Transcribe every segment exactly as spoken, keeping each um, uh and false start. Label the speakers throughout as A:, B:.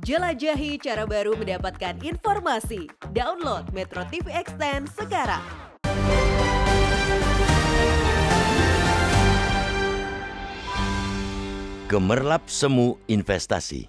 A: Jelajahi cara baru mendapatkan informasi. Download Metro T V Extend sekarang.
B: Gemerlap semu investasi.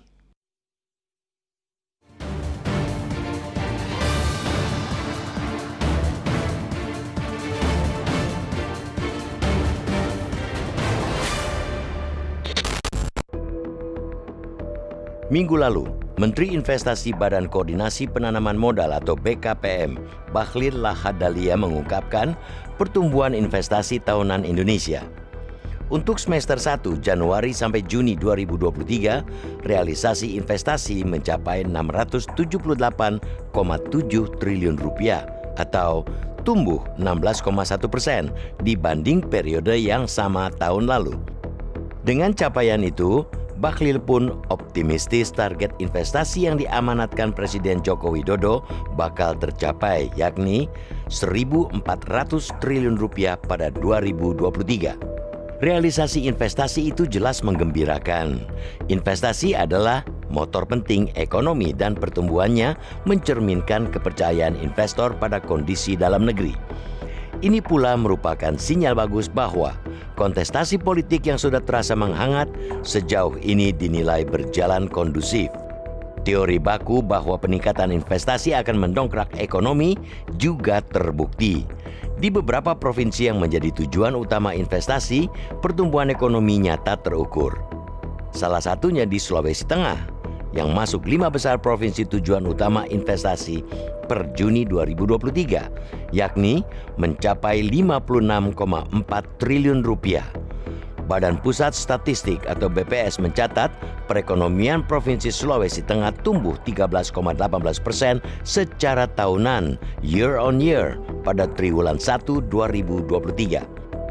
B: Minggu lalu, Menteri Investasi Badan Koordinasi Penanaman Modal atau B K P M, Bahlil Lahadalia mengungkapkan pertumbuhan investasi tahunan Indonesia. Untuk semester satu Januari sampai Juni dua ribu dua puluh tiga, realisasi investasi mencapai enam ratus tujuh puluh delapan koma tujuh triliun rupiah atau tumbuh enam belas koma satu persen dibanding periode yang sama tahun lalu. Dengan capaian itu, Bahlil pun optimistis target investasi yang diamanatkan Presiden Joko Widodo bakal tercapai, yakni seribu empat ratus triliun rupiah pada dua ribu dua puluh tiga. Realisasi investasi itu jelas menggembirakan. Investasi adalah motor penting ekonomi dan pertumbuhannya mencerminkan kepercayaan investor pada kondisi dalam negeri. Ini pula merupakan sinyal bagus bahwa kontestasi politik yang sudah terasa menghangat sejauh ini dinilai berjalan kondusif. Teori baku bahwa peningkatan investasi akan mendongkrak ekonomi juga terbukti. Di beberapa provinsi yang menjadi tujuan utama investasi, pertumbuhan ekonomi nyata terukur. Salah satunya di Sulawesi Tengah, yang masuk lima besar provinsi tujuan utama investasi per Juni dua ribu dua puluh tiga, yakni mencapai lima puluh enam koma empat triliun rupiah. Badan Pusat Statistik atau B P S mencatat perekonomian Provinsi Sulawesi Tengah tumbuh tiga belas koma delapan belas persen secara tahunan year on year pada triwulan satu dua ribu dua puluh tiga.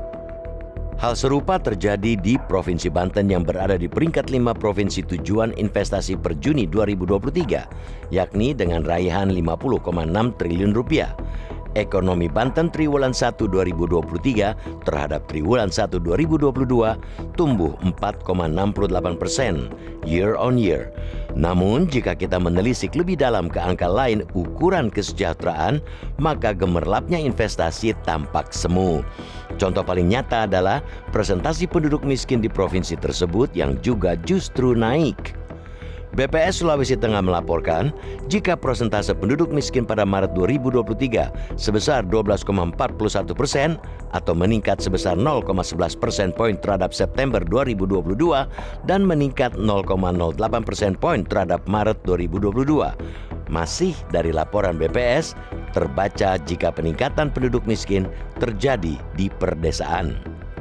B: Hal serupa terjadi di Provinsi Banten yang berada di peringkat lima provinsi tujuan investasi per Juni dua ribu dua puluh tiga, yakni dengan raihan lima puluh koma enam triliun rupiah. Ekonomi Banten triwulan satu dua ribu dua puluh tiga terhadap triwulan satu dua ribu dua puluh dua tumbuh empat koma enam delapan persen year on year. Namun jika kita menelisik lebih dalam ke angka lain ukuran kesejahteraan, maka gemerlapnya investasi tampak semu. Contoh paling nyata adalah presentasi penduduk miskin di provinsi tersebut yang juga justru naik. B P S Sulawesi Tengah melaporkan jika persentase penduduk miskin pada Maret dua ribu dua puluh tiga sebesar dua belas koma empat satu persen atau meningkat sebesar nol koma sebelas persen poin terhadap September dua ribu dua puluh dua dan meningkat nol koma nol delapan persen poin terhadap Maret dua ribu dua puluh dua. Masih dari laporan B P S, terbaca jika peningkatan penduduk miskin terjadi di perdesaan.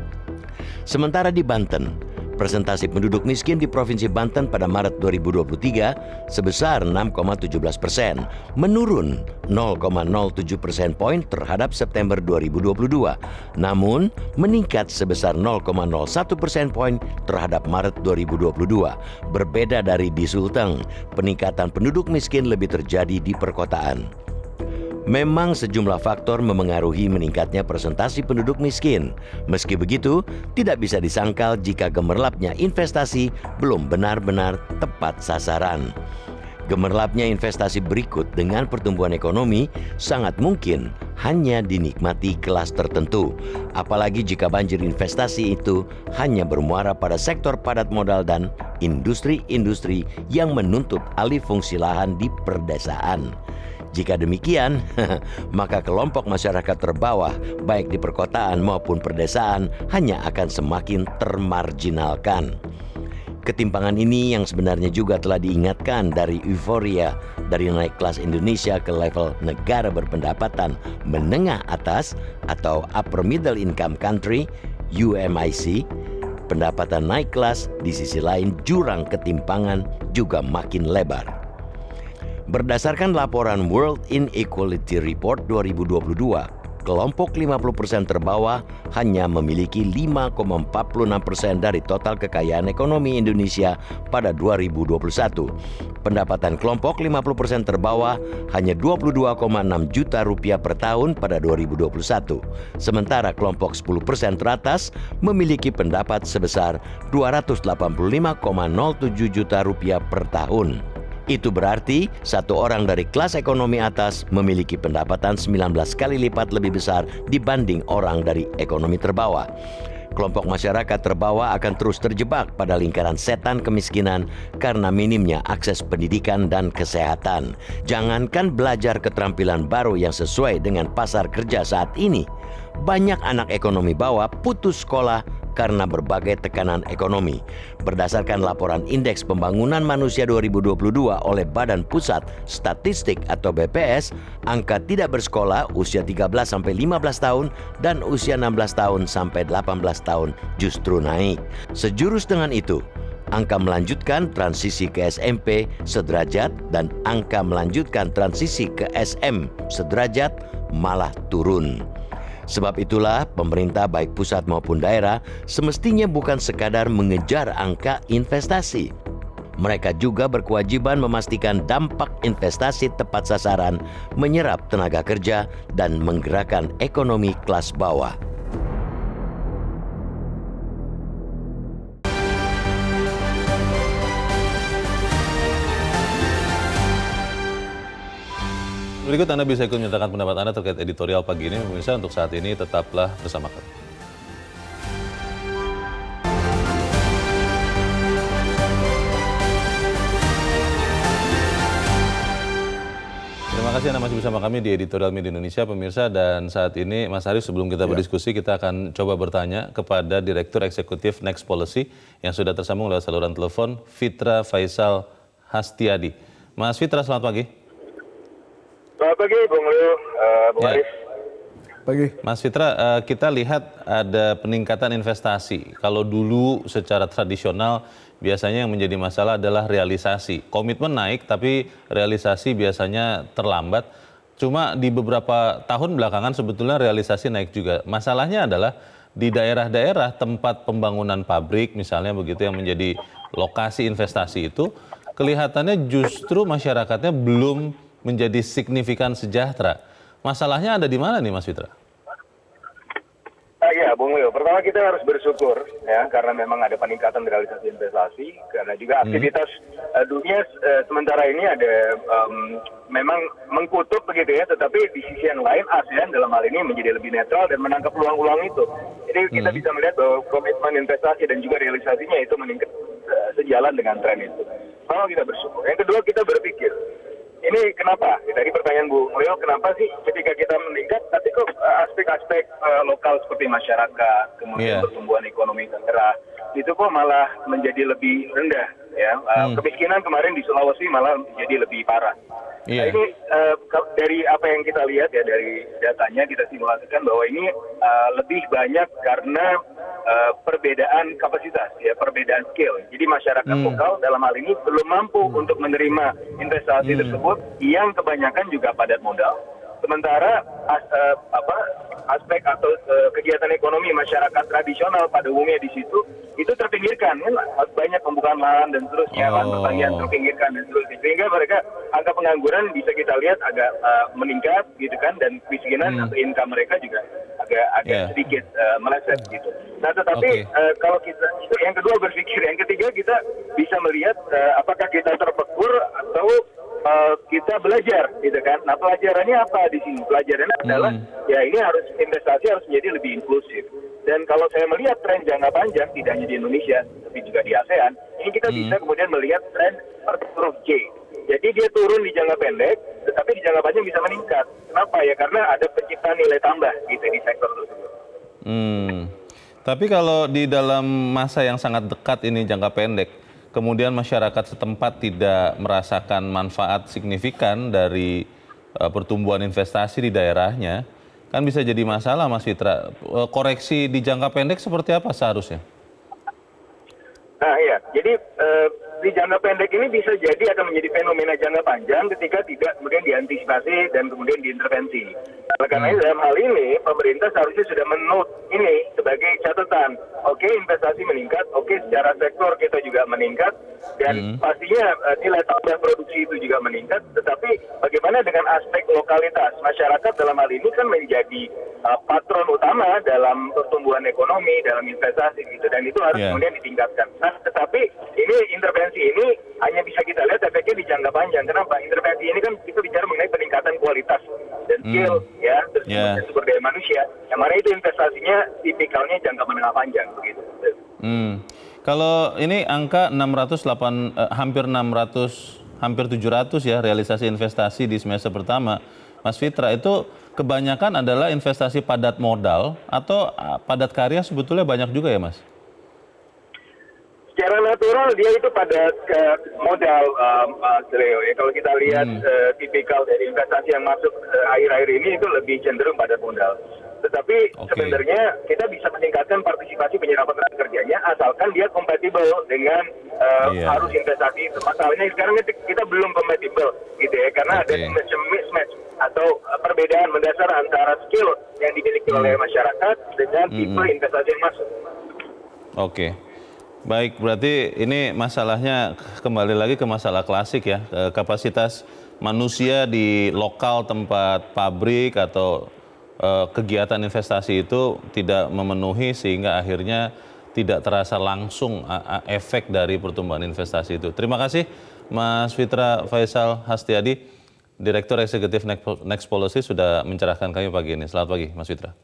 B: Sementara di Banten, presentasi penduduk miskin di Provinsi Banten pada Maret dua ribu dua puluh tiga sebesar enam koma tujuh belas persen, menurun nol koma nol tujuh persen poin terhadap September dua ribu dua puluh dua, namun meningkat sebesar nol koma nol satu persen poin terhadap Maret dua ribu dua puluh dua. Berbeda dari di Sulteng, peningkatan penduduk miskin lebih terjadi di perkotaan. Memang sejumlah faktor memengaruhi meningkatnya presentasi penduduk miskin. Meski begitu, tidak bisa disangkal jika gemerlapnya investasi belum benar-benar tepat sasaran. Gemerlapnya investasi berikut dengan pertumbuhan ekonomi sangat mungkin hanya dinikmati kelas tertentu. Apalagi jika banjir investasi itu hanya bermuara pada sektor padat modal dan industri-industri yang menuntut alih fungsi lahan di perdesaan. Jika demikian, maka kelompok masyarakat terbawah, baik di perkotaan maupun perdesaan, hanya akan semakin termarginalkan. Ketimpangan ini yang sebenarnya juga telah diingatkan dari euforia dari naik kelas Indonesia ke level negara berpendapatan menengah atas atau upper middle income country, U M I C. Pendapatan naik kelas, di sisi lain jurang ketimpangan juga makin lebar. Berdasarkan laporan World Inequality Report dua ribu dua puluh dua, kelompok lima puluh persen terbawah hanya memiliki lima koma empat enam persen dari total kekayaan ekonomi Indonesia pada dua ribu dua puluh satu. Pendapatan kelompok lima puluh persen terbawah hanya dua puluh dua koma enam juta rupiah per tahun pada dua ribu dua puluh satu. Sementara kelompok sepuluh persen teratas memiliki pendapat sebesar dua ratus delapan puluh lima koma nol tujuh juta rupiah per tahun. Itu berarti satu orang dari kelas ekonomi atas memiliki pendapatan sembilan belas kali lipat lebih besar dibanding orang dari ekonomi terbawah. Kelompok masyarakat terbawah akan terus terjebak pada lingkaran setan kemiskinan karena minimnya akses pendidikan dan kesehatan. Jangankan belajar keterampilan baru yang sesuai dengan pasar kerja saat ini, banyak anak ekonomi bawah putus sekolah karena berbagai tekanan ekonomi. Berdasarkan laporan Indeks Pembangunan Manusia dua ribu dua puluh dua oleh Badan Pusat Statistik atau B P S, angka tidak bersekolah usia tiga belas sampai lima belas tahun dan usia enam belas tahun sampai delapan belas tahun justru naik. Sejurus dengan itu, angka melanjutkan transisi ke S M P sederajat dan angka melanjutkan transisi ke S M sederajat malah turun. Sebab itulah pemerintah baik pusat maupun daerah semestinya bukan sekadar mengejar angka investasi. Mereka juga berkewajiban memastikan dampak investasi tepat sasaran, menyerap tenaga kerja, dan menggerakkan ekonomi kelas bawah.
C: Berikut Anda bisa ikut menyatakan pendapat Anda terkait editorial pagi ini. Pemirsa, untuk saat ini tetaplah bersama kami. Terima kasih Anda masih bersama kami di Editorial Media Indonesia, pemirsa. Dan saat ini, Mas Arief, sebelum kita berdiskusi, kita akan coba bertanya kepada Direktur Eksekutif Next Policy yang sudah tersambung lewat saluran telepon, Fitra Faisal Hastiadi. Mas Fitra, selamat pagi.
D: Selamat pagi, Bung Leo, uh, Bung
C: ya.
D: Arief.
C: Pagi. Mas Fitra, uh, kita lihat ada peningkatan investasi. Kalau dulu secara tradisional biasanya yang menjadi masalah adalah realisasi. Komitmen naik, tapi realisasi biasanya terlambat. Cuma di beberapa tahun belakangan sebetulnya realisasi naik juga. Masalahnya adalah di daerah-daerah tempat pembangunan pabrik, misalnya begitu, yang menjadi lokasi investasi itu, kelihatannya justru masyarakatnya belum menjadi signifikan sejahtera. Masalahnya ada di mana nih, Mas Fitra?
D: Uh, ya, Bung Leo. Pertama kita harus bersyukur ya, karena memang ada peningkatan realisasi investasi, karena juga aktivitas hmm. uh, dunia uh, sementara ini ada um, memang mengkutub begitu ya, tetapi di sisi yang lain ASEAN dalam hal ini menjadi lebih netral dan menangkap peluang-peluang itu. Jadi hmm. kita bisa melihat bahwa komitmen investasi dan juga realisasinya itu meningkat uh, sejalan dengan tren itu. Pertama kita bersyukur. Yang kedua kita berpikir, ini kenapa? Dari pertanyaan Bu Leo, kenapa sih ketika kita meningkat, tapi kok aspek-aspek uh, lokal seperti masyarakat, kemudian yeah. pertumbuhan ekonomi daerah, itu kok malah menjadi lebih rendah, ya? Uh, hmm. Kemiskinan kemarin di Sulawesi malah menjadi lebih parah. Yeah. Nah, ini uh, dari apa yang kita lihat ya, dari datanya kita simulasikan bahwa ini uh, lebih banyak karena uh, perbedaan kapasitas, ya, perbedaan scale. Jadi masyarakat hmm. lokal dalam hal ini belum mampu hmm. untuk menerima investasi hmm. tersebut yang kebanyakan juga padat modal. Sementara as, uh, apa, aspek atau uh, kegiatan ekonomi masyarakat tradisional pada umumnya di situ itu terpinggirkan, kan? Banyak pembukaan lahan dan seterusnya, lahan oh. pertanian terpinggirkan dan seterusnya, sehingga mereka angka pengangguran bisa kita lihat agak uh, meningkat gitu kan, dan kemiskinan hmm. atau income mereka juga agak agak yeah. sedikit uh, meleset gitu. Nah tetapi okay. uh, kalau kita itu yang kedua berpikir, yang ketiga kita bisa melihat uh, apakah kita terpekur atau Uh, kita belajar, gitu kan. Nah pelajarannya apa di sini? Pelajarannya hmm. adalah ya ini harus investasi harus menjadi lebih inklusif. Dan kalau saya melihat tren jangka panjang tidak hanya di Indonesia tapi juga di ASEAN, ini kita hmm. bisa kemudian melihat tren seperti huruf J. Jadi dia turun di jangka pendek, tetapi di jangka panjang bisa meningkat. Kenapa ya? Karena ada penciptaan nilai tambah gitu di sektor tersebut.
C: Hmm. Tapi kalau di dalam masa yang sangat dekat ini jangka pendek, kemudian masyarakat setempat tidak merasakan manfaat signifikan dari uh, pertumbuhan investasi di daerahnya, kan bisa jadi masalah, Mas Fitra. Uh, koreksi di jangka pendek seperti apa seharusnya?
D: Nah iya, jadi uh, di jangka pendek ini bisa jadi akan menjadi fenomena jangka panjang ketika tidak kemudian diantisipasi dan kemudian diintervensi. Oleh karena itu dalam hal ini pemerintah seharusnya sudah menut ini sebagai catatan. Oke, investasi meningkat, oke secara sektor kita juga meningkat, dan hmm. pastinya uh, nilai tambah produksi itu juga meningkat. Tetapi bagaimana bagaimana dengan aspek lokalitas masyarakat dalam hal ini kan menjadi uh, patron utama dalam pertumbuhan ekonomi, dalam investasi gitu, dan itu harus
C: yeah.
D: kemudian ditingkatkan. Nah, tetapi ini intervensi ini hanya bisa kita lihat efeknya di jangka panjang. Kenapa? Intervensi ini kan kita bicara mengenai peningkatan kualitas dan skill, mm. ya, terus
C: yeah.
D: sumber daya manusia. Yang mana itu investasinya tipikalnya jangka menengah panjang begitu.
C: Hmm. Kalau ini angka enam ratus delapan eh, hampir enam ratus hampir tujuh ratus ya realisasi investasi di semester pertama, Mas Fitra, itu kebanyakan adalah investasi padat modal atau uh, padat karya sebetulnya banyak juga ya, Mas?
D: Secara natural dia itu padat uh, modal, um, uh, Leo. Ya, kalau kita lihat hmm. uh, tipikal dari investasi yang masuk uh, akhir-akhir ini itu lebih cenderung padat modal. Tetapi okay. sebenarnya kita bisa meningkatkan partisipasi penyerapan tenaga kerjanya asalkan dia kompatibel dengan uh, yeah. arus investasi itu. Masalahnya sekarang kita belum kompatibel gitu ya, karena okay. ada semacam mismatch atau uh, perbedaan mendasar antara skill yang dimiliki hmm. oleh masyarakat dengan hmm. tipe investasi yang masuk.
C: Oke. Okay. Baik, berarti ini masalahnya kembali lagi ke masalah klasik ya, kapasitas manusia di lokal tempat pabrik atau kegiatan investasi itu tidak memenuhi sehingga akhirnya tidak terasa langsung efek dari pertumbuhan investasi itu. Terima kasih Mas Fitra Faisal Hastiadi, Direktur Eksekutif Next Policy sudah mencerahkan kami pagi ini. Selamat pagi Mas Fitra.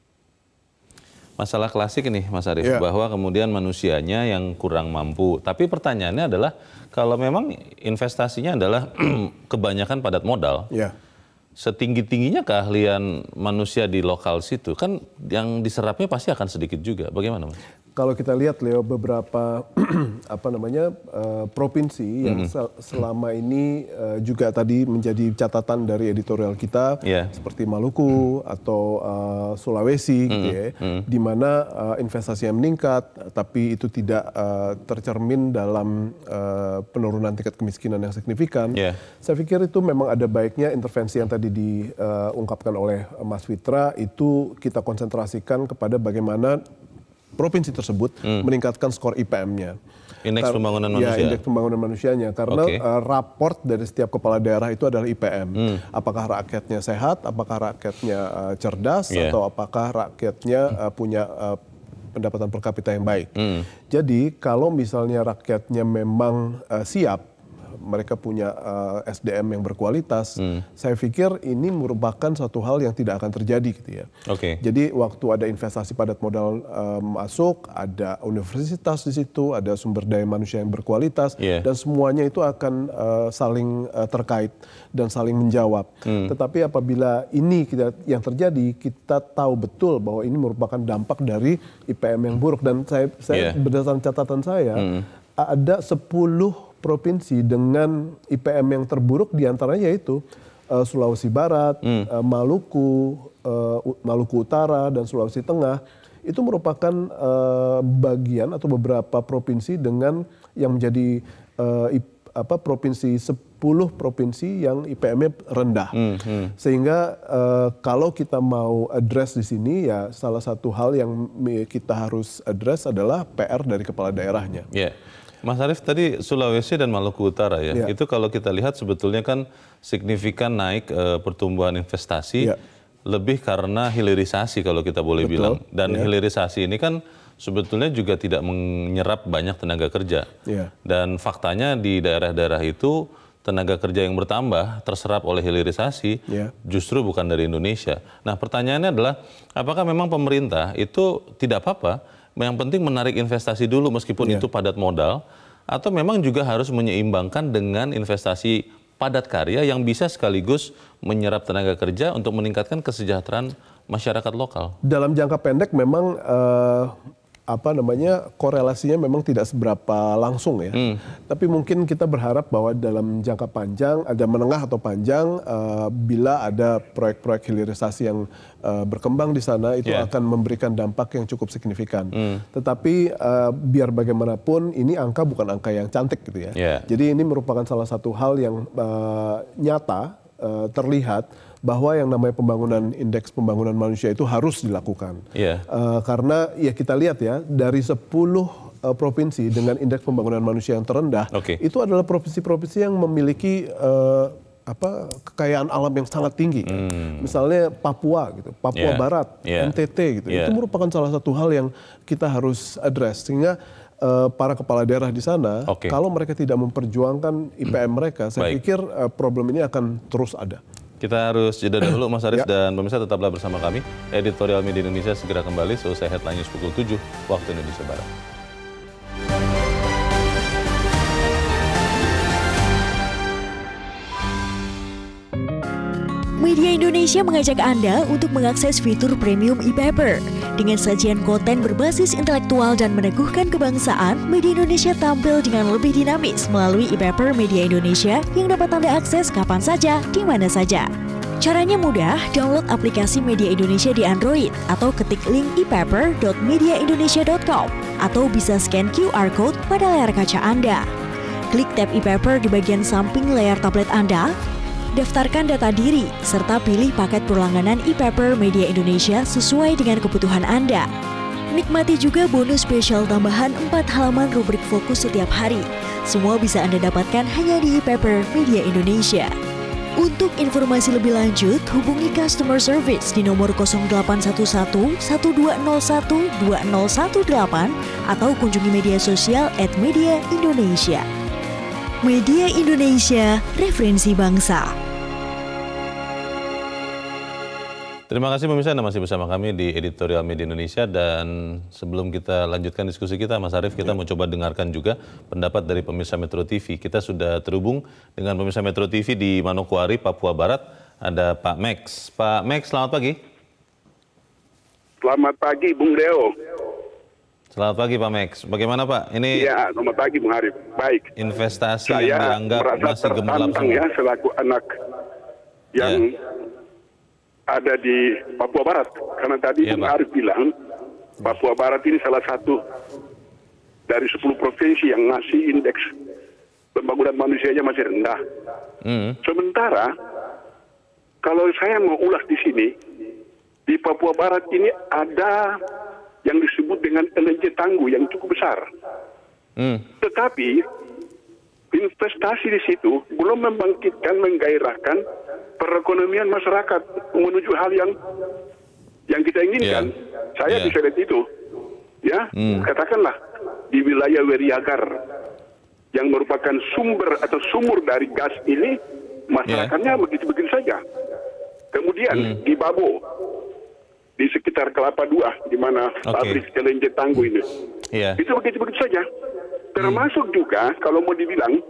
C: Masalah klasik ini Mas Arief, yeah. bahwa kemudian manusianya yang kurang mampu. Tapi pertanyaannya adalah kalau memang investasinya adalah kebanyakan padat modal, yeah. setinggi-tingginya keahlian manusia di lokal situ, kan yang diserapnya pasti akan sedikit juga. Bagaimana, Mas?
E: Kalau kita lihat, Leo, beberapa apa namanya uh, provinsi yang mm-hmm. selama ini uh, juga tadi menjadi catatan dari editorial kita, yeah. seperti Maluku mm. atau uh, Sulawesi, mm. gitu ya, mm. di mana uh, investasinya meningkat, tapi itu tidak uh, tercermin dalam uh, penurunan tingkat kemiskinan yang signifikan. Yeah. Saya pikir itu memang ada baiknya intervensi yang tadi diungkapkan uh, oleh Mas Fitra itu kita konsentrasikan kepada bagaimana provinsi tersebut hmm. meningkatkan skor I P M-nya.
C: Indeks Kar pembangunan manusia.
E: Ya, indeks pembangunan manusianya. Karena okay. uh, raport dari setiap kepala daerah itu adalah I P M. Hmm. Apakah rakyatnya sehat, apakah rakyatnya uh, cerdas, yeah. atau apakah rakyatnya uh, punya uh, pendapatan per kapita yang baik. Hmm. Jadi kalau misalnya rakyatnya memang uh, siap, mereka punya uh, S D M yang berkualitas, hmm. saya pikir ini merupakan suatu hal yang tidak akan terjadi gitu ya.
C: Okay.
E: Jadi waktu ada investasi padat modal uh, masuk, ada universitas di situ, ada sumber daya manusia yang berkualitas, yeah. dan semuanya itu akan uh, saling uh, terkait dan saling menjawab. Hmm. Tetapi apabila ini kita, yang terjadi, kita tahu betul bahwa ini merupakan dampak dari I P M yang buruk, dan saya, saya yeah. berdasarkan catatan saya hmm. ada sepuluh provinsi dengan I P M yang terburuk, diantaranya yaitu uh, Sulawesi Barat, hmm. uh, Maluku, uh, Maluku Utara, dan Sulawesi Tengah. Itu merupakan uh, bagian atau beberapa provinsi dengan yang menjadi uh, I, apa, provinsi sepuluh provinsi yang I P M-nya rendah. Hmm, hmm. Sehingga uh, kalau kita mau address di sini, ya salah satu hal yang kita harus address adalah P R dari kepala daerahnya.
C: Yeah. Mas Arief, tadi Sulawesi dan Maluku Utara ya, ya. Itu kalau kita lihat sebetulnya kan signifikan naik e, pertumbuhan investasi, ya. Lebih karena hilirisasi kalau kita boleh Betul. bilang. Dan ya. hilirisasi ini kan sebetulnya juga tidak menyerap banyak tenaga kerja. Ya. Dan faktanya di daerah-daerah itu tenaga kerja yang bertambah terserap oleh hilirisasi ya. justru bukan dari Indonesia. Nah pertanyaannya adalah apakah memang pemerintah itu tidak apa-apa, yang penting menarik investasi dulu meskipun yeah. itu padat modal, atau memang juga harus menyeimbangkan dengan investasi padat karya yang bisa sekaligus menyerap tenaga kerja untuk meningkatkan kesejahteraan masyarakat lokal?
E: Dalam jangka pendek memang uh, apa namanya korelasinya memang tidak seberapa langsung ya. Hmm. Tapi mungkin kita berharap bahwa dalam jangka panjang, ada menengah atau panjang, uh, bila ada proyek-proyek hilirisasi yang uh, berkembang di sana, itu yeah. akan memberikan dampak yang cukup signifikan. Hmm. Tetapi uh, biar bagaimanapun ini angka bukan angka yang cantik gitu ya. Yeah. Jadi ini merupakan salah satu hal yang uh, nyata, uh, terlihat bahwa yang namanya pembangunan, indeks pembangunan manusia itu harus dilakukan. Yeah. Uh, karena ya kita lihat ya, dari sepuluh uh, provinsi dengan indeks pembangunan manusia yang terendah, okay. itu adalah provinsi-provinsi yang memiliki uh, apa kekayaan alam yang sangat tinggi.
C: Hmm.
E: Misalnya Papua gitu, Papua
C: Yeah.
E: Barat,
C: Yeah.
E: N T T gitu.
C: Yeah.
E: Itu merupakan salah satu hal yang kita harus address sehingga uh, para kepala daerah di sana
C: Okay.
E: kalau mereka tidak memperjuangkan I P M mereka, saya
C: Baik.
E: pikir uh, problem ini akan terus ada.
C: Kita harus jeda dahulu Mas Arief
E: Ya.
C: dan pemirsa tetaplah bersama kami. Editorial Media Indonesia segera kembali selesai headline news pukul tujuh waktu Indonesia Barat.
F: Media Indonesia mengajak Anda untuk mengakses fitur premium e-paper. Dengan sajian konten berbasis intelektual dan meneguhkan kebangsaan, Media Indonesia tampil dengan lebih dinamis melalui e-paper Media Indonesia yang dapat Anda akses kapan saja, di mana saja. Caranya mudah, download aplikasi Media Indonesia di Android atau ketik link e paper dot media indonesia dot com atau bisa scan Q R code pada layar kaca Anda. Klik tab e-paper di bagian samping layar tablet Anda, daftarkan data diri, serta pilih paket berlangganan e-paper Media Indonesia sesuai dengan kebutuhan Anda. Nikmati juga bonus spesial tambahan empat halaman rubrik fokus setiap hari. Semua bisa Anda dapatkan hanya di e-paper Media Indonesia. Untuk informasi lebih lanjut, hubungi customer service di nomor nol delapan satu satu, satu dua nol satu, dua nol satu delapan atau kunjungi media sosial at Media Indonesia. Media Indonesia, referensi bangsa.
C: Terima kasih pemirsa, Anda masih bersama kami di Editorial Media Indonesia, dan sebelum kita lanjutkan diskusi kita, Mas Arief, kita mau coba dengarkan juga pendapat dari pemirsa Metro T V. Kita sudah terhubung dengan pemirsa Metro T V di Manokwari, Papua Barat. Ada Pak Max. Pak Max, selamat pagi.
G: Selamat pagi, Bung Deo.
C: Selamat pagi Pak Max. Bagaimana Pak? Ini
G: Ya, selamat pagi, Bung Arief. Baik.
C: investasi
G: Saya
C: yang dianggap
G: merasa
C: masih gemerlap
G: tertantang
C: semua.
G: ya selaku anak yang
C: Ya.
G: ada di Papua Barat. Karena tadi
C: Ya,
G: Bung
C: Pak.
G: Arief bilang Papua Barat ini salah satu dari sepuluh provinsi yang masih indeks pembangunan manusianya masih rendah.
C: Hmm.
G: Sementara kalau saya mau ulas di sini, di Papua Barat ini ada yang disebut dengan L N G Tangguh yang cukup besar.
C: Hmm.
G: Tetapi investasi di situ belum membangkitkan, menggairahkan perekonomian masyarakat menuju hal yang yang kita inginkan.
C: Yeah.
G: Saya
C: Yeah.
G: bisa lihat itu, ya.
C: Hmm.
G: Katakanlah di wilayah Weriagar yang merupakan sumber atau sumur dari gas ini, masyarakatnya begitu-begitu saja. Kemudian
C: Hmm.
G: di Babo, di sekitar Kelapa Dua, di mana
C: Oke.
G: pabrik L N G Tangguh ini,
C: Iya.
G: itu begitu-begitu saja. Termasuk juga kalau mau dibilang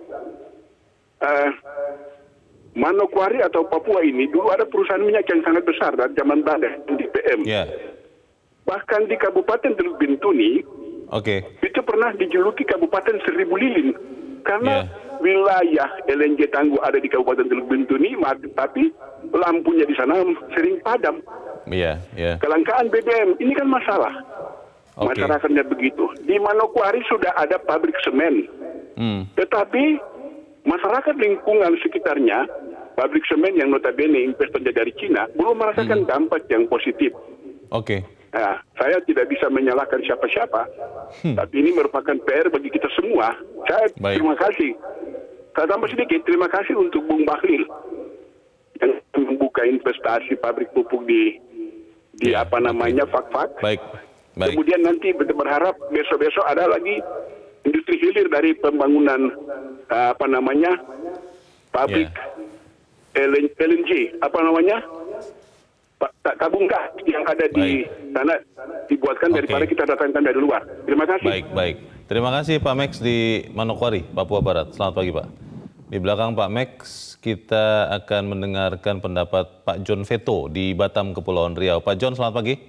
G: uh, Manokwari atau Papua ini dulu ada perusahaan minyak yang sangat besar dari zaman Belanda di P M.
C: Ya.
G: Bahkan di Kabupaten Teluk Bintuni
C: Oke.
G: itu pernah dijuluki Kabupaten Seribu Lilin karena
C: Yeah.
G: wilayah L N G Tangguh ada di Kabupaten Teluk Bintuni, tapi lampunya di sana sering padam.
C: Iya, iya.
G: Kelangkaan B B M ini kan masalah.
C: Oke.
G: Masyarakatnya begitu. Di Manokwari sudah ada pabrik semen,
C: Hmm.
G: tetapi masyarakat lingkungan sekitarnya, pabrik semen yang notabene investornya dari Cina, belum merasakan
C: Hmm.
G: dampak yang positif.
C: Oke.
G: Nah, saya tidak bisa menyalahkan siapa-siapa,
C: Hmm.
G: tapi ini merupakan P R bagi kita semua. Saya
C: Baik.
G: terima kasih. Saya tambah sedikit, terima kasih untuk Bung Bahlil yang membuka investasi pabrik pupuk di di
C: Ya,
G: apa namanya Fak-Fak.
C: Baik. Baik.
G: Kemudian nanti berharap besok-besok ada lagi industri hilir dari pembangunan uh, apa namanya pabrik L N G, apa namanya Pa- ta- tabung gas yang ada di sana dibuatkan
C: Oke.
G: daripada kita datangkan dari luar. Terima kasih.
C: Baik, baik. Terima kasih Pak Max di Manokwari, Papua Barat. Selamat pagi Pak. Di belakang Pak Max, kita akan mendengarkan pendapat Pak John Veto di Batam, Kepulauan Riau. Pak John, selamat pagi.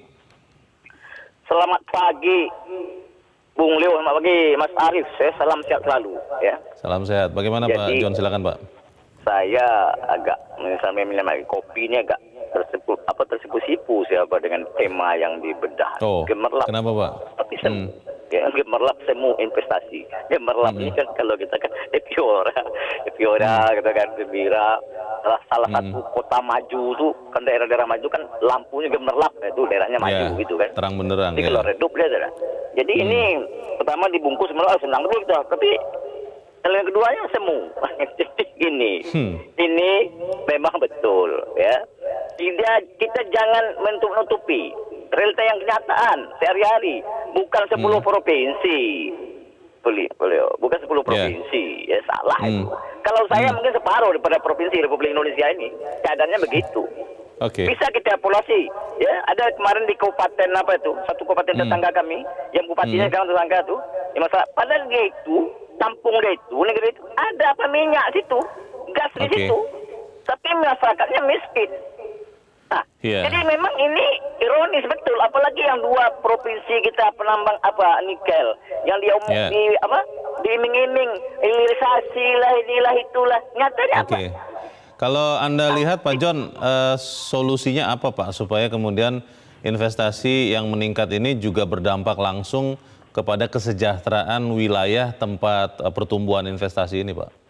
H: Selamat pagi, Bung Leo. Selamat pagi, Mas Arief. Saya salam sehat selalu. Ya,
C: Salam sehat. Bagaimana Pak
H: Jadi-
C: John? Silakan Pak.
H: saya agak misalnya minum air kopi ini agak tersipu apa tersipu-sipu siapa dengan tema yang dibedah.
C: Oh,
H: Gemerlap.
C: kenapa Pak?
H: Tapi sem
C: Hmm.
H: ya, gemerlap semu investasi. Gemerlap
C: Hmm.
H: ini kan kalau kita kan Epiora, Epiora gitu kan gembira. Salah, salah
C: Hmm.
H: satu kota maju tuh kan daerah-daerah maju kan lampunya gemerlap, itu daerahnya maju
C: Ya,
H: gitu kan.
C: terang benderang,
H: Jadi
C: ya.
H: kalau redup dia ada. Jadi
C: Hmm.
H: ini pertama dibungkus malah senang dulu kita, tapi Kalau yang keduanya semu. Jadi ini, hmm. ini memang betul ya. Tidak, kita jangan menutup-nutupi realita yang kenyataan sehari-hari. Bukan sepuluh hmm. provinsi, boleh, boleh, bukan sepuluh provinsi, yeah. ya salah hmm. itu. Kalau saya hmm. mungkin separuh daripada provinsi Republik Indonesia ini, keadaannya begitu.
C: Okay.
H: Bisa kita evaluasi, ya. Ada kemarin di kabupaten apa itu, satu kabupaten hmm. tetangga kami, yang bupatinya hmm. sekarang tetangga itu, ya masalah. Padahal dia itu, kampung dia itu, negeri itu, ada apa minyak situ, gas di okay. situ, tapi masyarakatnya miskin. Nah, yeah. jadi memang ini ironis betul, apalagi yang dua provinsi kita penambang apa nikel, yang dia yeah. di apa diiming-iming hilirisasi lah inilah itulah, nyatanya
C: okay.
H: apa?
C: Kalau Anda lihat Pak John, uh, solusinya apa Pak supaya kemudian investasi yang meningkat ini juga berdampak langsung kepada kesejahteraan wilayah tempat uh, pertumbuhan investasi ini Pak?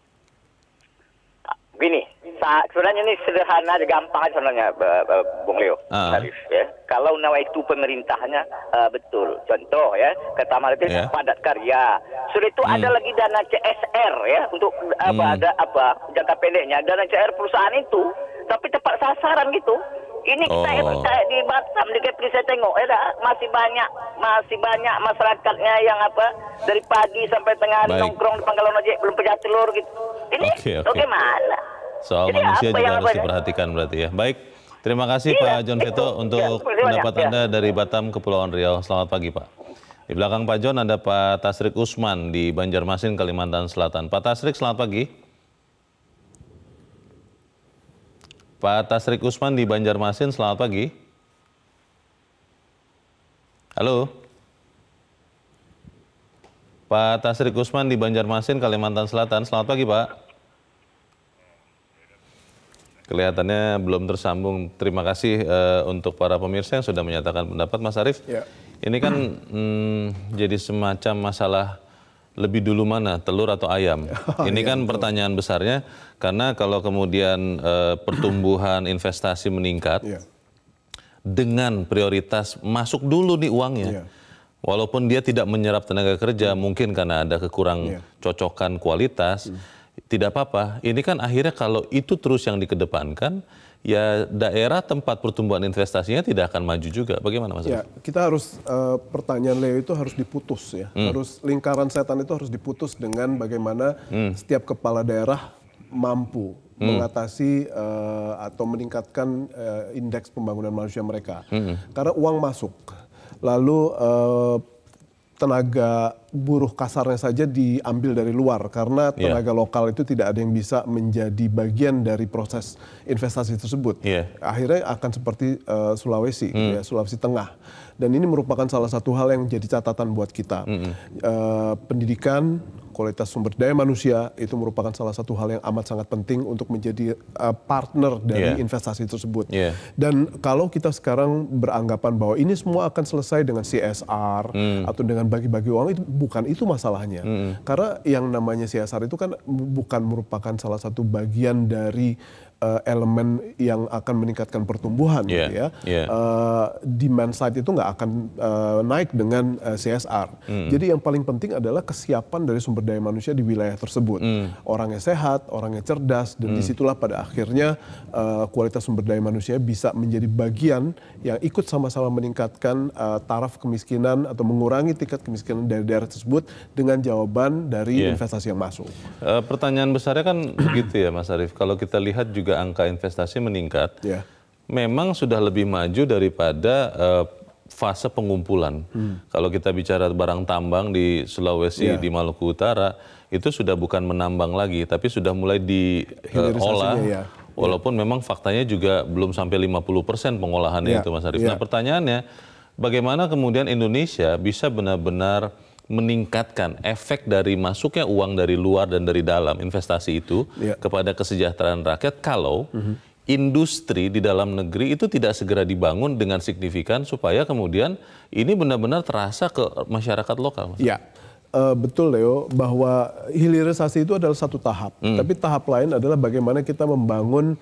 H: Begini, sebenarnya ini sederhana, gampang sebenarnya Bung Leo.
C: Ah.
H: Ya. Kalau nawa itu pemerintahnya uh, betul, contoh ya, kata itu yeah. padat karya. Sudah itu hmm. ada lagi dana C S R ya untuk apa hmm. ada apa jangka pendeknya, dana C S R perusahaan itu, tapi tepat sasaran gitu. Ini kita oh. kayak di Batam, di Kepri saya tengok, ya masih banyak, masih banyak masyarakatnya yang apa dari pagi sampai tengah hari nongkrong di pangkalan ojek belum pecah telur gitu. Ini
C: okay, okay.
H: bagaimana?
C: Soal Jadi manusia juga harus apa diperhatikan berarti ya. Baik, terima kasih iya, Pak John Veto untuk ya, pendapat banyak, Anda ya. dari Batam, Kepulauan Riau. Selamat pagi Pak. Di belakang Pak John ada Pak Tasrik Usman di Banjarmasin, Kalimantan Selatan. Pak Tasrik, selamat pagi. Pak Tasrik Usman di Banjarmasin, selamat pagi. Halo. Pak Tasrik Usman di Banjarmasin, Kalimantan Selatan, selamat pagi Pak. Kelihatannya belum tersambung. Terima kasih uh, untuk para pemirsa yang sudah menyatakan pendapat, Mas Arief. Ya. Ini kan hmm, jadi semacam masalah lebih dulu mana, telur atau ayam? Oh, Ini iya, kan betul. pertanyaan besarnya, karena kalau kemudian uh, pertumbuhan investasi meningkat, ya. dengan prioritas masuk dulu nih uangnya. Ya. Walaupun dia tidak menyerap tenaga kerja, hmm. mungkin karena ada kekurang ya. cocokan kualitas, hmm. tidak apa-apa. Ini kan akhirnya kalau itu terus yang dikedepankan, ya daerah tempat pertumbuhan investasinya tidak akan maju juga. Bagaimana Mas?
E: Ya, kita harus uh, pertanyaan Leo itu harus diputus ya. Hmm. Harus lingkaran setan itu harus diputus dengan bagaimana hmm. setiap kepala daerah mampu hmm. mengatasi uh, atau meningkatkan uh, indeks pembangunan manusia mereka. Hmm. Karena uang masuk, lalu uh, tenaga buruh kasarnya saja diambil dari luar karena tenaga yeah. lokal itu tidak ada yang bisa menjadi bagian dari proses investasi tersebut. Yeah. Akhirnya akan seperti uh, Sulawesi, mm. ya, Sulawesi Tengah. Dan ini merupakan salah satu hal yang jadi catatan buat kita. Mm-hmm. uh, pendidikan, kualitas sumber daya manusia itu merupakan salah satu hal yang amat sangat penting untuk menjadi uh, partner dari yeah. investasi tersebut. Yeah. Dan kalau kita sekarang beranggapan bahwa ini semua akan selesai dengan C S R mm. atau dengan bagi-bagi uang, itu bukan itu masalahnya. Mm. Karena yang namanya C S R itu kan bukan merupakan salah satu bagian dari uh, elemen yang akan meningkatkan pertumbuhan, yeah. gitu ya. Yeah. Uh, demand side itu nggak akan uh, naik dengan uh, C S R. Mm. Jadi yang paling penting adalah kesiapan dari sumber daya manusia di wilayah tersebut. Mm. Orangnya sehat, orangnya cerdas, dan mm. disitulah pada akhirnya uh, kualitas sumber daya manusia bisa menjadi bagian yang ikut sama-sama meningkatkan uh, taraf kemiskinan atau mengurangi tingkat kemiskinan dari daerah tersebut dengan jawaban dari yeah. investasi yang masuk.
C: Uh, pertanyaan besarnya kan begitu ya Mas Arief, kalau kita lihat juga angka investasi meningkat, yeah. memang sudah lebih maju daripada uh, fase pengumpulan. Hmm. Kalau kita bicara barang tambang di Sulawesi, yeah. di Maluku Utara, itu sudah bukan menambang lagi, tapi sudah mulai diolah. Uh, ya. Walaupun yeah. memang faktanya juga belum sampai lima puluh persen pengolahannya yeah. itu Mas Arief. Yeah. Nah pertanyaannya, bagaimana kemudian Indonesia bisa benar-benar meningkatkan efek dari masuknya uang dari luar dan dari dalam investasi itu yeah. kepada kesejahteraan rakyat kalau mm-hmm. industri di dalam negeri itu tidak segera dibangun dengan signifikan supaya kemudian ini benar-benar terasa ke masyarakat lokal.
E: Ya, uh, betul Leo, bahwa hilirisasi itu adalah satu tahap. Hmm. Tapi tahap lain adalah bagaimana kita membangun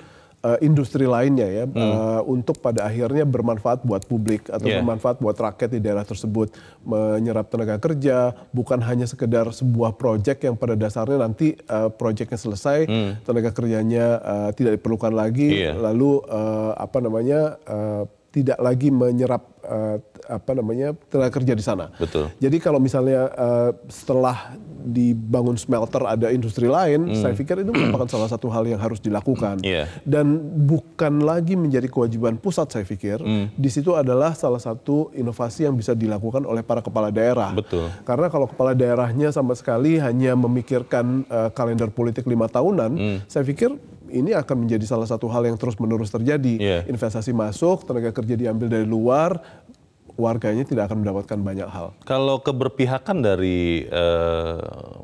E: uh, industri lainnya ya, hmm. uh, untuk pada akhirnya bermanfaat buat publik atau yeah. bermanfaat buat rakyat di daerah tersebut, menyerap tenaga kerja, bukan hanya sekedar sebuah proyek yang pada dasarnya nanti uh, proyeknya selesai, hmm. tenaga kerjanya uh, tidak diperlukan lagi, yeah. lalu uh, apa namanya uh, tidak lagi menyerap uh, apa namanya tenaga kerja di sana.
C: Betul.
E: Jadi kalau misalnya uh, setelah dibangun smelter ada industri lain, hmm. saya pikir itu merupakan salah satu hal yang harus dilakukan. Yeah. Dan bukan lagi menjadi kewajiban pusat, saya pikir. Hmm. Di situ adalah salah satu inovasi yang bisa dilakukan oleh para kepala daerah.
C: Betul.
E: Karena kalau kepala daerahnya sama sekali hanya memikirkan uh, kalender politik lima tahunan, hmm. saya pikir ini akan menjadi salah satu hal yang terus-menerus terjadi. Yeah. Investasi masuk, tenaga kerja diambil dari luar, warganya tidak akan mendapatkan banyak hal.
C: Kalau keberpihakan dari uh,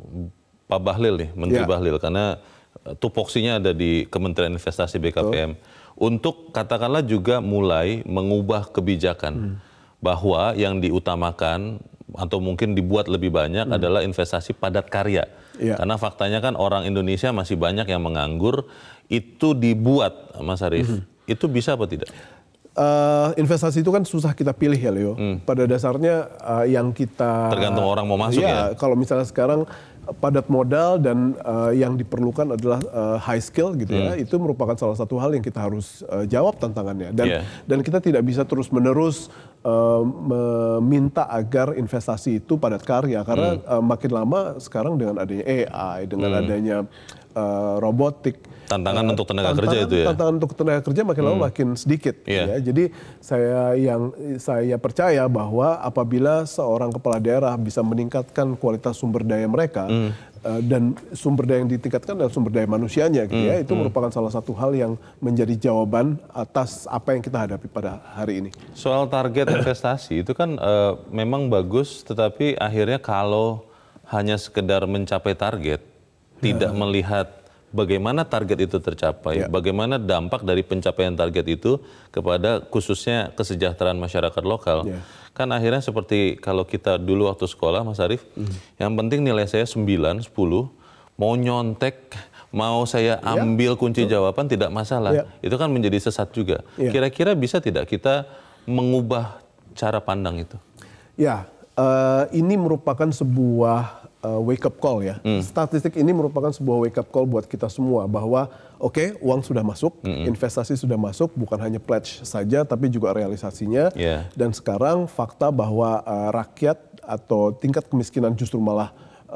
C: Pak Bahlil nih, Menteri yeah. Bahlil, karena tupoksinya ada di Kementerian Investasi B K P M, oh. untuk katakanlah juga mulai mengubah kebijakan, hmm. bahwa yang diutamakan atau mungkin dibuat lebih banyak hmm. adalah investasi padat karya. Yeah. Karena faktanya kan orang Indonesia masih banyak yang menganggur. Itu dibuat, Mas Arief, mm-hmm. itu bisa apa tidak?
E: Uh, investasi itu kan susah kita pilih ya, Leo. Hmm. Pada dasarnya uh, yang kita...
C: Tergantung orang mau masuk ya?
E: Ya, kalau misalnya sekarang padat modal dan uh, yang diperlukan adalah uh, high skill gitu hmm. ya, itu merupakan salah satu hal yang kita harus uh, jawab tantangannya. Dan, yeah. dan kita tidak bisa terus-menerus uh, meminta agar investasi itu padat karya. Karena hmm. uh, makin lama sekarang dengan adanya A I, dengan hmm. adanya uh, robotik,
C: tantangan uh, untuk tenaga
E: tantangan,
C: kerja itu ya?
E: Tantangan untuk tenaga kerja makin hmm. lama makin sedikit. Yeah. Ya. Jadi saya yang saya percaya bahwa apabila seorang kepala daerah bisa meningkatkan kualitas sumber daya mereka, hmm. uh, dan sumber daya yang ditingkatkan adalah sumber daya manusianya, gitu hmm. ya, itu hmm. merupakan salah satu hal yang menjadi jawaban atas apa yang kita hadapi pada hari ini.
C: Soal target investasi itu kan uh, memang bagus, tetapi akhirnya kalau hanya sekedar mencapai target, ya. tidak melihat bagaimana target itu tercapai, ya. bagaimana dampak dari pencapaian target itu kepada khususnya kesejahteraan masyarakat lokal. Ya. Kan akhirnya seperti kalau kita dulu waktu sekolah, Mas Arief, hmm. yang penting nilai saya sembilan, sepuluh, mau nyontek, mau saya ambil ya. kunci jawaban tidak masalah. Ya. Itu kan menjadi sesat juga. Kira-kira ya. bisa tidak kita mengubah cara pandang itu?
E: Ya, uh, ini merupakan sebuah Uh, wake up call ya. Hmm. Statistik ini merupakan sebuah wake up call buat kita semua bahwa oke, okay, uang sudah masuk, hmm. investasi sudah masuk, bukan hanya pledge saja tapi juga realisasinya. Yeah. Dan sekarang fakta bahwa uh, rakyat atau tingkat kemiskinan justru malah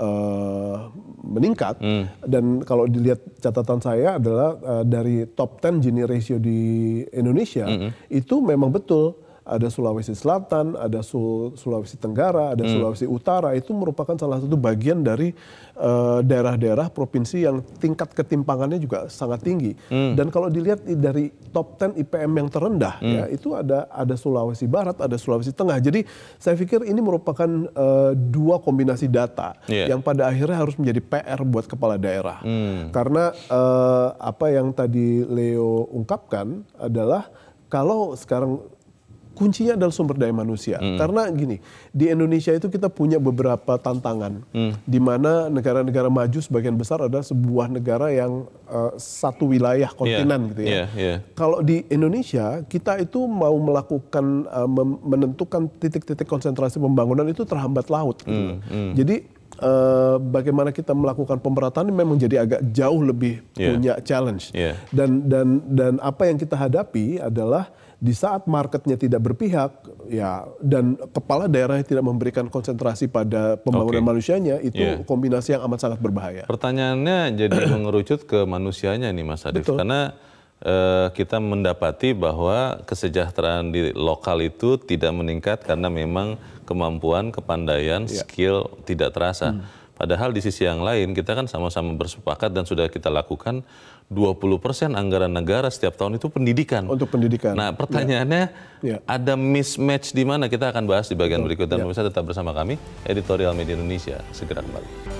E: uh, meningkat. Hmm. Dan kalau dilihat catatan saya adalah uh, dari top sepuluh Gini ratio di Indonesia, hmm. itu memang betul. Ada Sulawesi Selatan, ada Sul Sulawesi Tenggara, ada hmm. Sulawesi Utara, itu merupakan salah satu bagian dari daerah-daerah uh, provinsi yang tingkat ketimpangannya juga sangat tinggi. Hmm. Dan kalau dilihat dari top sepuluh I P M yang terendah, hmm. ya itu ada ada Sulawesi Barat, ada Sulawesi Tengah. Jadi saya pikir ini merupakan uh, dua kombinasi data yeah. yang pada akhirnya harus menjadi P R buat kepala daerah. Hmm. Karena uh, apa yang tadi Leo ungkapkan adalah kalau sekarang kuncinya adalah sumber daya manusia. Hmm. Karena gini, di Indonesia itu kita punya beberapa tantangan, hmm. di mana negara-negara maju sebagian besar adalah sebuah negara yang uh, satu wilayah kontinen, yeah. gitu ya. Yeah, yeah. Kalau di Indonesia, kita itu mau melakukan, uh, menentukan titik-titik konsentrasi pembangunan itu terhambat laut. Gitu. Hmm. Hmm. Jadi Uh, bagaimana kita melakukan pemerataan ini memang jadi agak jauh lebih yeah. punya challenge. Yeah. Dan dan dan apa yang kita hadapi adalah di saat marketnya tidak berpihak, ya, dan kepala daerahnya tidak memberikan konsentrasi pada pembangunan okay. manusianya, itu yeah. kombinasi yang amat sangat berbahaya.
C: Pertanyaannya jadi mengerucut ke manusianya nih, Mas Arief, karena uh, kita mendapati bahwa kesejahteraan di lokal itu tidak meningkat karena memang kemampuan, kepandaian, yeah. skill tidak terasa. Hmm. Padahal di sisi yang lain kita kan sama-sama bersepakat dan sudah kita lakukan dua puluh persen anggaran negara setiap tahun itu pendidikan.
E: Untuk pendidikan.
C: Nah pertanyaannya yeah. Yeah. ada mismatch di mana? Kita akan bahas di bagian Betul. berikut dan yeah. pemirsa tetap bersama kami. Editorial Media Indonesia segera kembali.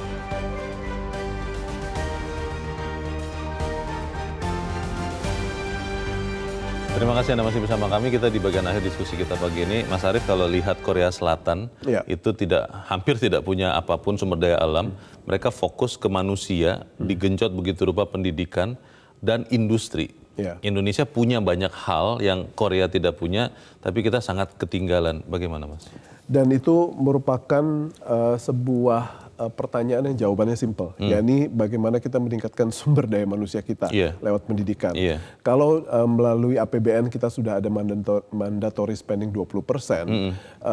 C: Terima kasih Anda masih bersama kami. Kita di bagian akhir diskusi kita pagi ini. Mas Arief, kalau lihat Korea Selatan, ya. itu tidak hampir tidak punya apapun sumber daya alam. Hmm. Mereka fokus ke manusia, hmm. digenjot begitu rupa pendidikan dan industri.
E: Yeah.
C: Indonesia punya banyak hal yang Korea tidak punya, tapi kita sangat ketinggalan. Bagaimana, Mas?
E: Dan itu merupakan uh, sebuah uh, pertanyaan yang jawabannya simpel, hmm. yakni bagaimana kita meningkatkan sumber daya manusia kita yeah. lewat pendidikan. Yeah. Kalau uh, melalui A P B N kita sudah ada mandatory spending dua puluh persen, hmm.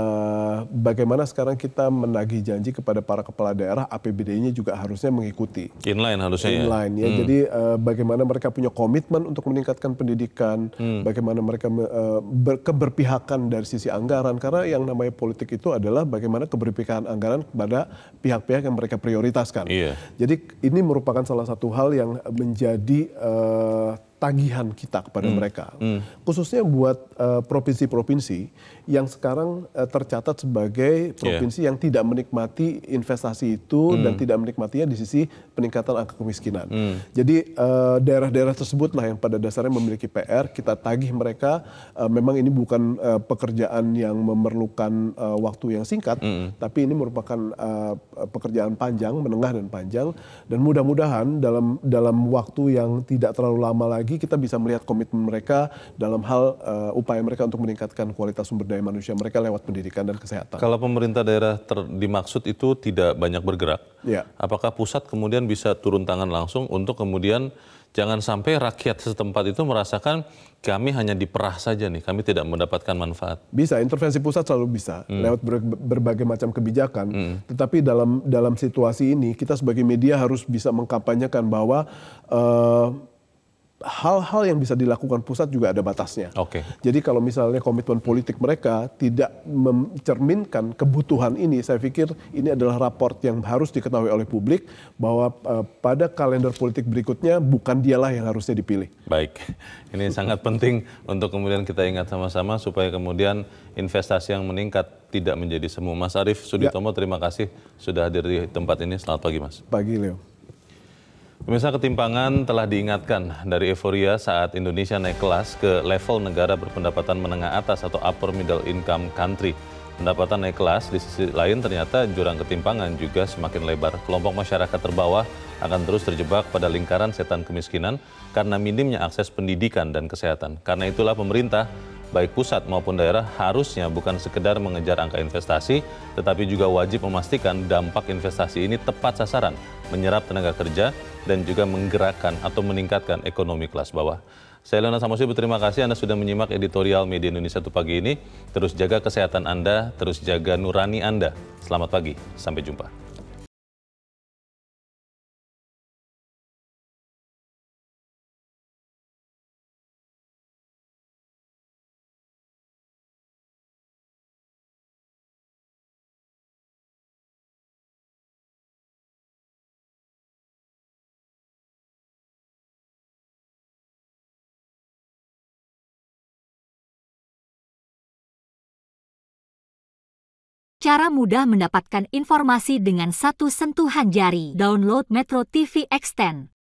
E: uh, bagaimana sekarang kita menagih janji kepada para kepala daerah, A P B D-nya juga harusnya mengikuti.
C: Inline harusnya
E: Inline, ya. ya. Hmm. Jadi uh, bagaimana mereka punya komitmen untuk meningkatkan pendidikan, hmm. bagaimana mereka uh, ber keberpihakan dari sisi anggaran, karena yang namanya politik itu adalah bagaimana keberpihakan anggaran kepada pihak-pihak yang mereka prioritaskan. Iya. Jadi ini merupakan salah satu hal yang menjadi uh, tagihan kita kepada hmm. mereka, hmm. khususnya buat provinsi-provinsi uh, yang sekarang uh, tercatat sebagai provinsi yeah. yang tidak menikmati investasi itu hmm. dan tidak menikmatinya di sisi peningkatan angka kemiskinan. Hmm. Jadi daerah-daerah uh, tersebutlah yang pada dasarnya memiliki P R, kita tagih mereka. Uh, memang ini bukan uh, pekerjaan yang memerlukan uh, waktu yang singkat, hmm. tapi ini merupakan uh, pekerjaan panjang, menengah dan panjang, dan mudah-mudahan dalam dalam waktu yang tidak terlalu lama lagi kita bisa melihat komitmen mereka dalam hal uh, upaya mereka untuk meningkatkan kualitas sumber daya manusia mereka lewat pendidikan dan kesehatan.
C: Kalau pemerintah daerah ter, dimaksud itu tidak banyak bergerak, ya. Apakah pusat kemudian bisa turun tangan langsung untuk kemudian jangan sampai rakyat setempat itu merasakan kami hanya diperah saja nih, kami tidak mendapatkan manfaat?
E: Bisa, intervensi pusat selalu bisa hmm. lewat ber, berbagai macam kebijakan. Hmm. Tetapi dalam dalam situasi ini kita sebagai media harus bisa mengkampanyekan bahwa uh, hal-hal yang bisa dilakukan pusat juga ada batasnya.
C: Okay.
E: Jadi kalau misalnya komitmen politik mereka tidak mencerminkan kebutuhan ini, saya pikir ini adalah raport yang harus diketahui oleh publik bahwa uh, pada kalender politik berikutnya bukan dialah yang harusnya dipilih.
C: Baik, ini sangat penting untuk kemudian kita ingat sama-sama supaya kemudian investasi yang meningkat tidak menjadi semu. Mas Arief Suditomo, ya. Terima kasih sudah hadir di tempat ini. Selamat pagi, Mas.
E: Pagi, Leo.
C: Pemirsa, ketimpangan telah diingatkan dari euforia saat Indonesia naik kelas ke level negara berpendapatan menengah atas atau upper middle income country. Pendapatan naik kelas, di sisi lain ternyata jurang ketimpangan juga semakin lebar. Kelompok masyarakat terbawah akan terus terjebak pada lingkaran setan kemiskinan karena minimnya akses pendidikan dan kesehatan. Karena itulah pemerintah, baik pusat maupun daerah, harusnya bukan sekedar mengejar angka investasi, tetapi juga wajib memastikan dampak investasi ini tepat sasaran, menyerap tenaga kerja, dan juga menggerakkan atau meningkatkan ekonomi kelas bawah. Saya Leonard Samosi, berterima kasih Anda sudah menyimak editorial Media Indonesia satu pagi ini. Terus jaga kesehatan Anda, terus jaga nurani Anda. Selamat pagi, sampai jumpa.
I: Cara mudah mendapatkan informasi dengan satu sentuhan jari. Download Metro T V Extend.